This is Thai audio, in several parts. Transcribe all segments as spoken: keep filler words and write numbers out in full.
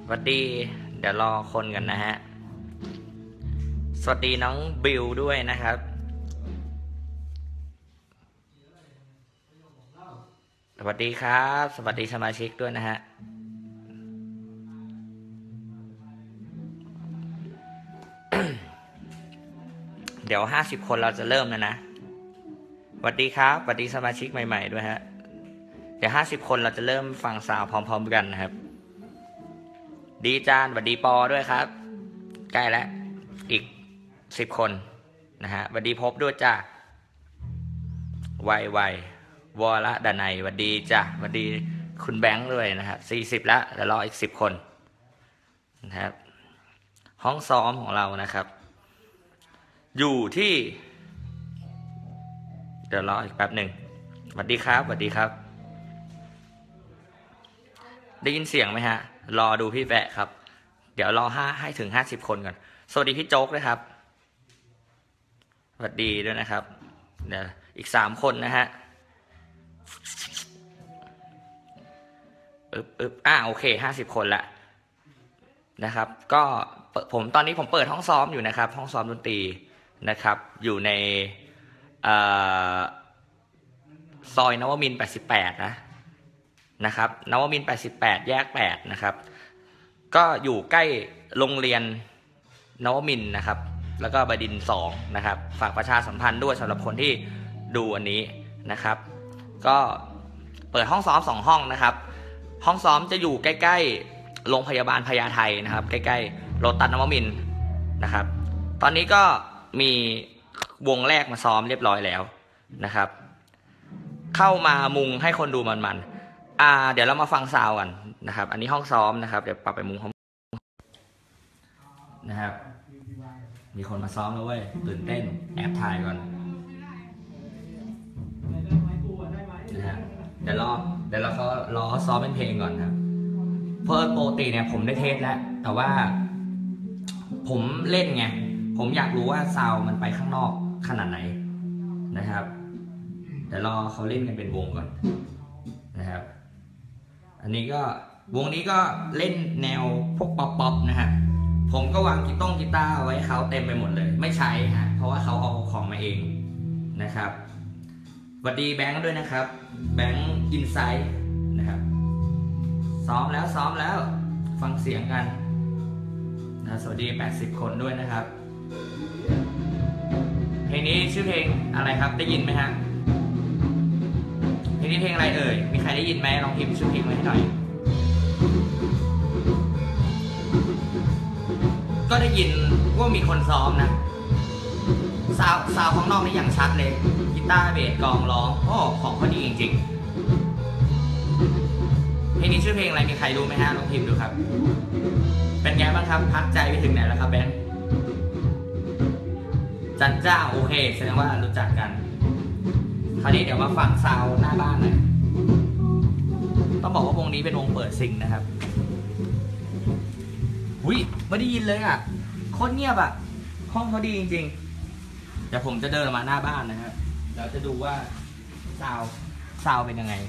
สวัสดีเดี๋ยวรอคนกันนะฮะสวัสดีน้องบิวด้วยนะครับสวัสดีครับสวัสดีสมาชิกด้วยนะฮะเดี๋ยวห้าสิบคนเราจะเริ่มแล้วนะสวัสดีครับสวัสดีสมาชิกใหม่ๆด้วยฮะเดี๋ยวห้าสิบคนเราจะเริ่มฟังซาวพร้อมๆกันนะครับดีจานสวัสดีปอด้วยครับใกล้แล้วอีกสิบคนนะฮะสวัสดีพบด้วยจ้าไวไววอละดานัยสวัสดีจ้าสวัสดีคุณแบงค์ด้วยนะครับสี่สิบแล้วเดี๋ยวรออีกสิบคนนะครับห้องซ้อมของเรานะครับอยู่ที่เดี๋ยวรออีกแป๊บหนึ่งสวัสดีครับสวัสดีครับได้ยินเสียงไหมฮะรอดูพี่แวะครับเดี๋ยวรอห้าให้ถึงห้าสิบคนก่อนสวัสดีพี่โจ๊กด้วยครับสวัสดีด้วยนะครับเดี๋ยวอีกสามคนนะฮะอึบอึบอ่าโอเคห้าสิบคนละนะครับก็ผมตอนนี้ผมเปิดห้องซ้อมอยู่นะครับห้องซ้อมดนตรีนะครับอยู่ในซอยนวมินทร์แปดสิบแปดนะนะครับนวมินทร์แปดสิบแปดแยกแปดนะครับก็อยู่ใกล้โรงเรียนนวมินทร์นะครับแล้วก็บดินทร์สองนะครับฝากประชาสัมพันธ์ด้วยสำหรับคนที่ดูอันนี้นะครับก็เปิดห้องซ้อมสองห้องนะครับห้องซ้อมจะอยู่ใกล้ๆโรงพยาบาลพญาไทนะครับใกล้ๆโลตัสนวมินทร์นะครับตอนนี้ก็มีวงแรกมาซ้อมเรียบร้อยแล้วนะครับเข้ามามุงให้คนดูมันๆอ่าเดี๋ยวเรามาฟังซาวกันนะครับอันนี้ห้องซ้อมนะครับเดี๋ยวปรับไปมุมของนะครับมีคนมาซ้อมแล้วเว้ยตื่นเต้นแอบถ่ายก่อนนะฮะเดี๋ยวรอเดี๋ยวเราก็รอซ้อมเป็นเพลงก่อนครับเพราะปกติเนี่ยผมได้เทสแล้วแต่ว่าผมเล่นไงผมอยากรู้ว่าซาวมันไปข้างนอกขนาดไหนนะครับเดี๋ยวรอเขาเล่นกันเป็นวงก่อนนะครับอันนี้ก็วงนี้ก็เล่นแนวพวกป๊อปป๊อปนะฮะผมก็วางกีตงกีตาร์ไว้เขาเต็มไปหมดเลยไม่ใช้ฮะเพราะว่าเขาเอาของมาเองนะครับสวัสดีแบงค์ด้วยนะครับแบงค์อินไซด์นะครับซ้อมแล้วซ้อมแล้วฟังเสียงกันนะสวัสดีแปดสิบคนด้วยนะครับเพลงนี้ชื่อเพลงอะไรครับได้ยินไหมฮะเพลงนี้เพลงอะไรเอ่ยมีใครได้ยินไหมลองพิมพ์ชื่อเพลงไว้ให้หน่อยก็ได้ยินว่ามีคนซ้อมนะซาวซาวข้างนอกนี่อย่างชัดเลยกีตาร์เบสกลองร้องโอ้ของเขาดีจริงๆเพลงนี้ชื่อเพลงอะไรมีใครรู้ไหมฮะลองพิมพ์ดูครับเป็นไงบ้างครับพักใจไปถึงไหนแล้วครับแบงค์จันเจ้าโอเคแสดงว่ารู้จักกันคราวนี้เดี๋ยวมาฟังซาวหน้าบ้านหน่อยต้องบอกว่าวงนี้เป็นวงเปิดซิงนะครับอุ้ยไม่ได้ยินเลยอ่ะโคตรเงียบอ่ะห้องเขาดีจริงๆเดี๋ยวผมจะเดินมาหน้าบ้านนะครับเราจะดูว่าซาวซาวเป็นยังไง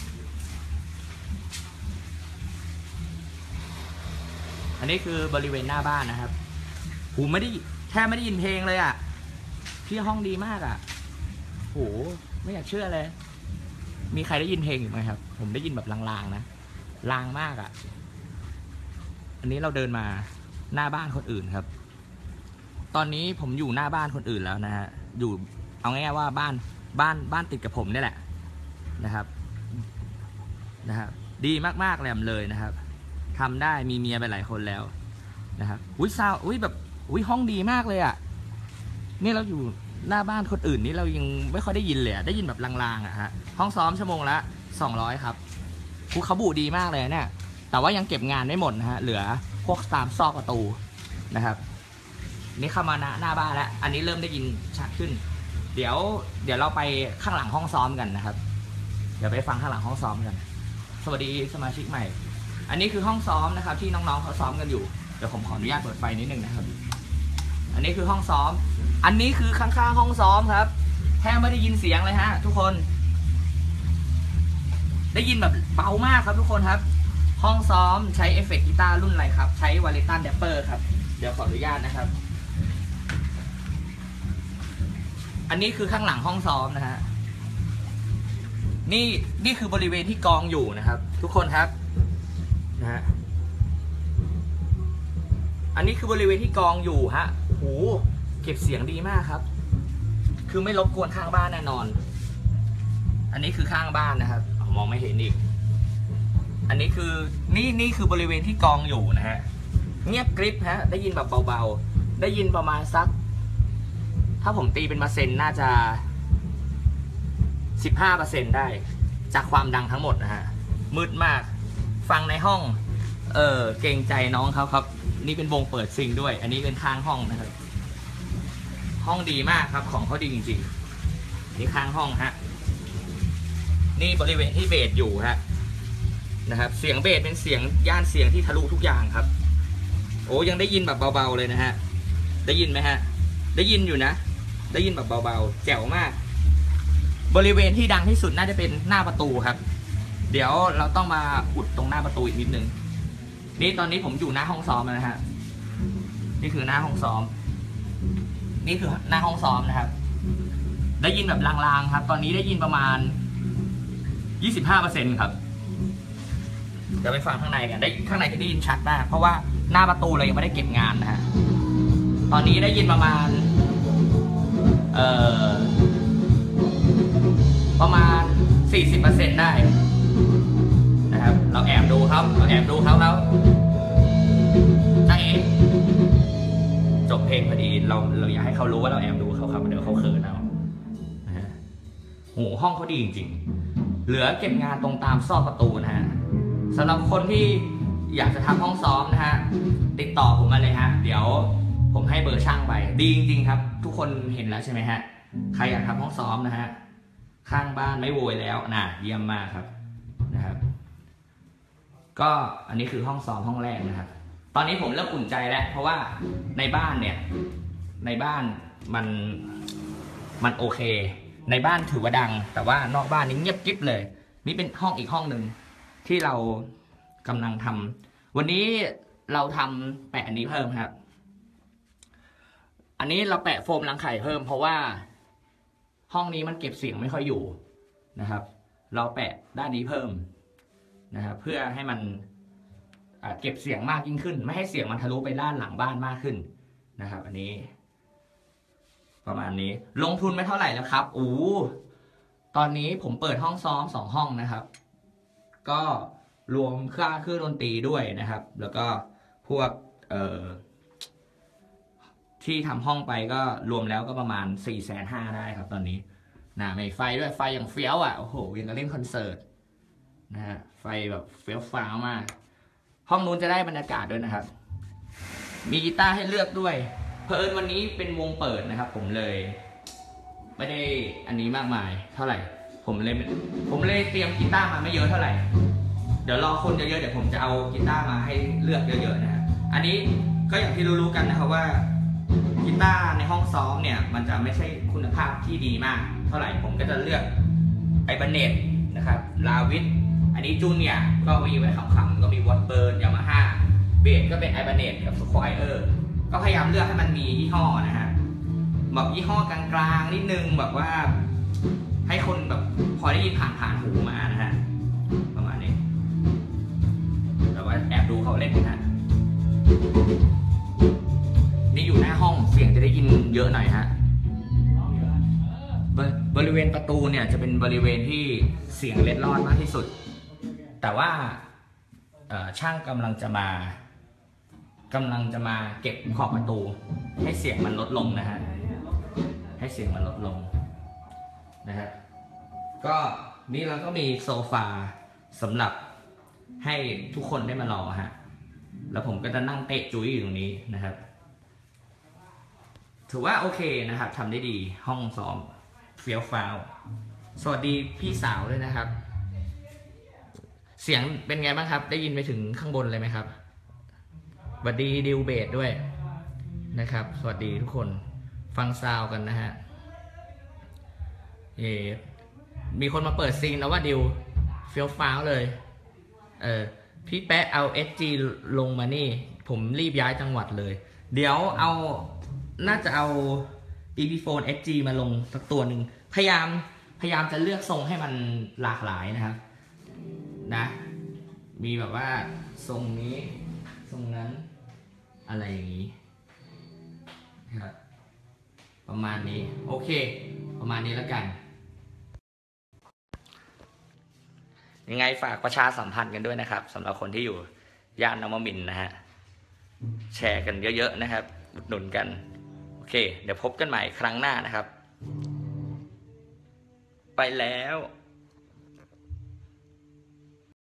อันนี้คือบริเวณหน้าบ้านนะครับหูไม่ได้แทบไม่ได้ยินเพลงเลยอ่ะที่ห้องดีมากอ่ะโหไม่อยากเชื่อเลยมีใครได้ยินเพลงอยู่ไหมครับผมได้ยินแบบลางๆนะลางมากอ่ะอันนี้เราเดินมาหน้าบ้านคนอื่นครับตอนนี้ผมอยู่หน้าบ้านคนอื่นแล้วนะฮะอยู่เอาง่ายๆว่าบ้านบ้านบ้านติดกับผมนี่แหละนะครับนะครับดีมากๆเลยนะครับทำได้มีเมียไปหลายคนแล้วนะครับอุ้ยซาวอุ้ยแบบอุ้ยห้องดีมากเลยอ่ะนี่เราอยู่หน้าบ้านคนอื่นนี่เรายังไม่ค่อยได้ยินเลยได้ยินแบบลางๆอ่ะฮะห้องซ้อมชั่วโมงละสองร้อยครับภูเขาบูดีมากเลยเนี่ยแต่ว่ายังเก็บงานไม่หมดนะฮะเหลือพวกตามซอกประตูนะครับนี่เข้ามาหน้าหน้าบ้านแล้วอันนี้เริ่มได้ยินชัดขึ้นเดี๋ยวเดี๋ยวเราไปข้างหลังห้องซ้อมกันนะครับเดี๋ยวไปฟังข้างหลังห้องซ้อมกันสวัสดีสมาชิกใหม่อันนี้คือห้องซ้อมนะครับที่น้องๆเขาซ้อมกันอยู่เดี๋ยวผมขออนุญาตเปิดไฟนิดนึงนะครับอันนี้คือห้องซ้อมอันนี้คือข้างๆห้องซ้อมครับแทบไม่ได้ยินเสียงเลยฮะทุกคนได้ยินแบบเบามากครับทุกคนครับห้องซ้อมใช้เอฟเฟกต์กีตาร์รุ่นอะไรครับใช้วาเลตันแดปเปอร์ครับเดี๋ยวขออนุญาตนะครับอันนี้คือข้างหลังห้องซ้อมนะฮะนี่นี่คือบริเวณที่กองอยู่นะครับทุกคนครับนะฮะอันนี้คือบริเวณที่กองอยู่ฮะโอ้โหเก็บเสียงดีมากครับคือไม่รบกวนข้างบ้านแน่นอนอันนี้คือข้างบ้านนะครับมองไม่เห็นอีกอันนี้คือนี่นี่คือบริเวณที่กองอยู่นะฮะเงียบกริบฮะได้ยินแบบเบาๆได้ยินประมาณสักถ้าผมตีเป็นเปอร์เซ็นต์น่าจะ สิบห้าเปอร์เซ็นต์ ได้จากความดังทั้งหมดนะฮะมืดมากฟังในห้องเออเกรงใจน้องเขาครับนี่เป็นวงเปิดซิงด้วยอันนี้เป็นข้างห้องนะครับห้องดีมากครับของเขาดีจริงๆนี่ข้างห้องฮะนี่บริเวณที่เบสอยู่ฮะนะครับเสียงเบสเป็นเสียงย่านเสียงที่ทะลุทุกอย่างครับโอ้ยังได้ยินแบบเบาๆเลยนะฮะได้ยินไหมฮะได้ยินอยู่นะได้ยินแบบเบาๆแจ๋วมากบริเวณที่ดังที่สุดน่าจะเป็นหน้าประตูครับเดี๋ยวเราต้องมาอุดตรงหน้าประตูอีกนิดนึงนี่ตอนนี้ผมอยู่หน้าห้องซ้อมนะฮะนี่คือหน้าห้องซ้อมนี่คือหน้าห้องซ้อมนะครับได้ยินแบบลางๆครับตอนนี้ได้ยินประมาณ ยี่สิบห้าเปอร์เซ็นต์ ครับเดี๋ยวไปฟังข้างในกันได้ข้างในจะได้ยินชัดมากเพราะว่าหน้าประตูเรายังไม่ได้เก็บงานนะฮะตอนนี้ได้ยินประมาณเอ่อประมาณ สี่สิบเปอร์เซ็นต์ ได้นะครับเราแอบดูครับเราแอบดูเขาแล้วจ้าเอ๋จบเพลงพอดีเราเราอยากให้เขารู้ว่าเราแอบดูเขาครับเดี๋ยวเขาเขินเอานะฮะโหห้องเขาดีจริงๆเหลือเก็บงานตรงตามซอกประตูนะฮะสำหรับคนที่อยากจะทำห้องซ้อมนะฮะติดต่อผมมาเลยฮะเดี๋ยวผมให้เบอร์ช่างไปดีจริงๆครับทุกคนเห็นแล้วใช่ไหมฮะใครอยากทำห้องซ้อมนะฮะข้างบ้านไม่โวยแล้วนะเยี่ยมมากครับนะครับก็อันนี้คือห้องซ้อมห้องแรกนะครับตอนนี้ผมเริ่มอุ่นใจแล้วเพราะว่าในบ้านเนี่ยในบ้านมันมันโอเคในบ้านถือว่าดังแต่ว่านอกบ้านนี่เงียบกิ๊บเลยนี่เป็นห้องอีกห้องหนึ่งที่เรากำลังทำวันนี้เราทำแปะอันนี้เพิ่มครับอันนี้เราแปะโฟมรังไข่เพิ่มเพราะว่าห้องนี้มันเก็บเสียงไม่ค่อยอยู่นะครับเราแปะด้านนี้เพิ่มนะครับเพื่อให้มันเก็บเสียงมากยิ่งขึ้นไม่ให้เสียงมันทะลุไปด้านหลังบ้านมากขึ้นนะครับอันนี้ประมาณนี้ลงทุนไม่เท่าไหร่แล้วครับอู้ตอนนี้ผมเปิดห้องซ้อมสองห้องนะครับก็รวมค่าเครื่องดนตรีด้วยนะครับแล้วก็พวกเอ่อที่ทำห้องไปก็รวมแล้วก็ประมาณ สี่แสนห้าพัน ได้ครับตอนนี้นะมีไฟด้วยไฟอย่างเฟี้ยวอ่ะโอ้โหยังกับเล่นคอนเสิร์ตนะฮะไฟแบบเฟี้ยวฟ้าวมากห้องนู้นจะได้บรรยากาศด้วยนะครับมีกีตาร์ให้เลือกด้วยเพอิญวันนี้เป็นวงเปิดนะครับผมเลยไม่ได้อันนี้มากมายเท่าไหร่ผมเลยผมเลยเตรียมกีตาร์มาไม่เยอะเท่าไหร่เดี๋ยวรอคนเยอะๆเดี๋ยวผมจะเอากีตาร์มาให้เลือกเยอะๆนะฮะอันนี้ก็อย่างที่รู้ๆกันนะครับว่ากีตาร์ในห้องซ้อมเนี่ยมันจะไม่ใช่คุณภาพที่ดีมากเท่าไหร่ผมก็จะเลือกไอบันเนตนะครับลาวิทอันนี้จูเนียร์ก็มีไว้ขำๆก็มีวอตเบิร์นยามาฮ่าเบสก็เป็นไอบันเนตกับสควอเออร์ก็พยายามเลือกให้มันมียี่ห้อนะฮะแบบยี่ห้อกลางๆนิดนึงแบบว่าให้คนแบบพอได้ยินผ่านๆหูมานะฮะประมาณนี้แต่ว่าแอบดูเขาเล่นนะนี่อยู่หน้าห้องเสียงจะได้ยินเยอะหน่อยฮะบริเวณประตูเนี่ยจะเป็นบริเวณที่เสียงเล็ดลอดมากที่สุดแต่ว่าช่างกำลังจะมากำลังจะมาเก็บขอบประตูให้เสียงมันลดลงนะฮะให้เสียงมันลดลงนะฮะก็นี่เราก็มีโซฟาสำหรับให้ทุกคนได้มารอฮะแล้วผมก็จะนั่งเตะจุ้ยอยู่ตรงนี้นะครับถือว่าโอเคนะครับทำได้ดีห้องซ้อมเฟี้ยวฟ้าวสวัสดีพี่สาวด้วยนะครับเสียงเป็นไงบ้างครับได้ยินไปถึงข้างบนเลยไหมครับสวัสดีดิวเบสด้วยนะครับสวัสดีทุกคนฟังซาวกันนะฮะเอมีคนมาเปิดซีนแล้วว่าดิวเฟี้ยวฟ้าวเลยเออพี่แป๊ะเอา เอส จี ลงมานี่ ผมรีบย้ายจังหวัดเลย เดี๋ยวเอาน่าจะเอา อี พี โฟน เอส จี มาลงสักตัวหนึ่งพยายามพยายามจะเลือกทรงให้มันหลากหลายนะครับนะมีแบบว่าทรงนี้ทรงนั้นอะไรอย่างนี้ครับประมาณนี้โอเคประมาณนี้แล้วกันยังไงฝากประชาสัมพันธ์กันด้วยนะครับสำหรับคนที่อยู่ย่านนวมินทร์นะฮะแชร์กันเยอะๆนะครับอุดหนุนกันโอเคเดี๋ยวพบกันใหม่ครั้งหน้านะครับไปแล้ว